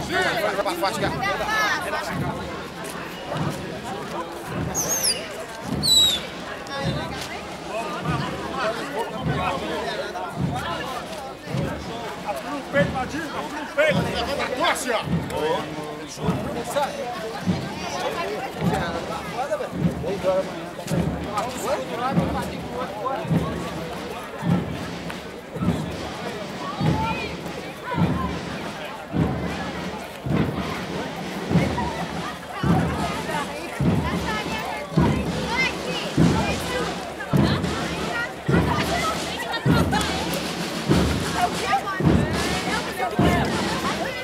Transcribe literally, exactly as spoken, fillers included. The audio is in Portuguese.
Vai pra faixa, cara. Afina o peito, Madinho, afina o peito. Levanta a tosse, ó. Foda, velho. dez horas da manhã.